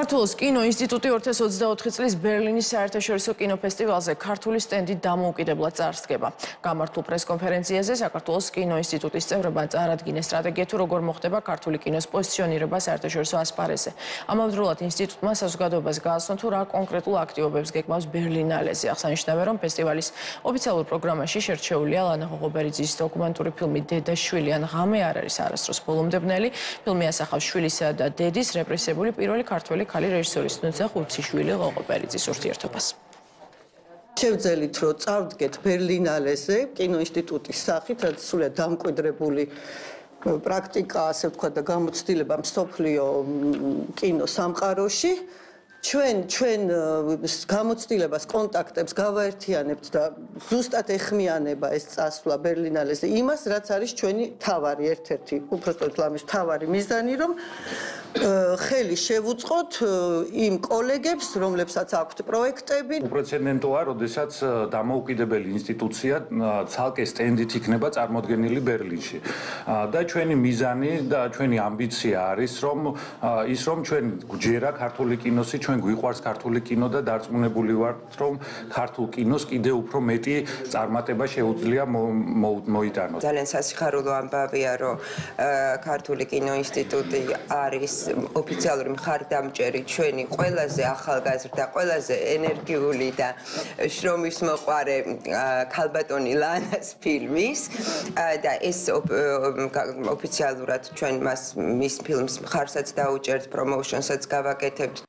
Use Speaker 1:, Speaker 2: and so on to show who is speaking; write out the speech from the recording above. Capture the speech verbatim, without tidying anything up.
Speaker 1: საქართველოს კინოინსტიტუტი ორი ათას ოცდაოთხი წლის ბერლინის საერთაშორისო კინოფესტივალზე ქართული სტენდით დამოუკიდებლად წარდგება. გამართულ პრესკონფერენციაზე საქართველოს კინოინსტიტუტის წევრებმა წარადგინეს სტრატეგია თუ როგორ მოხდება ქართული კინოს პოზიციონირება საერთაშორისო ასპარეზზე. ამავდროულად ინსტიტუტმა საზოგადოებას გააცნო თუ რა კონკრეტულ აქტივობებს გეგმავს ბერლინალეზე. აღსანიშნავია, რომ ფესტივალის ოფიციალურ პროგრამაში შერჩეულია ხუციშვილი-ღოღობერიძის დოკუმენტური ფილმი დედა-შვილი ან ღამე არ არის არასდროს ბოლომდევნელი. ფილმი ასახავს შვილისა და დედის რეპრესირებული პირველი ქართული ქალი რეჟისორის ხუციშვილი-ღოღობერიძის ურთიერთობას.
Speaker 2: შევძელით, რომ წავდგეთ ბერლინალეზე, კინოინსტიტუტის სახით, რაც სულიად დამკვიდრებული პრაქტიკა, ასე ვთქვათ, და გამოცდილება მსოფლიო კინოსამყაროში. ჩვენ ჩვენ გამოცდილებას, კონტაქტებს გავაერთიანებთ და ზუსტად ეხმიანება ეს წასვლა ბერლინალეზე იმას, რაც არის ჩვენი თავარი, ერთ-ერთი, უпростоრად ამის თავარი მიზანი, რომ ხელი შევუწყოთ იმ კოლეგებს, რომლებსაც აქვთ პროექტები.
Speaker 3: უპრეცედენტოა, როდესაც დამოუკიდებელი ინსტიტუცია ცალკე სტენდით იქნება წარმოდგენილი ბერლინში. და ჩვენი მიზანი და ჩვენი ამბიცია არის, რომ ის რომ ჩვენ გვჯერა ქართული კინოსი, ჩვენ გვიყვარს ქართული კინო და დარწმუნებული ვართ, რომ ქართულ კინოს კიდევ უფრო მეტი წარმატება შეუძლია მოიტანოს.
Speaker 4: ძალიან სასიხარულო ამბავია, რომ ქართული კინოინსტიტუტი არის ოფიციალური მხარდამჭერი ჩვენი ყველაზე ახალგაზრდა, ყველაზე ენერგიული და შრომის მოყვარე ქალბატონი ლანას ფილმის და ეს ოფიციალურად ჩვენ მას მის ფილმს მხარსაც დაუჭერთ, პრომოუშენსაც გავაკეთებთ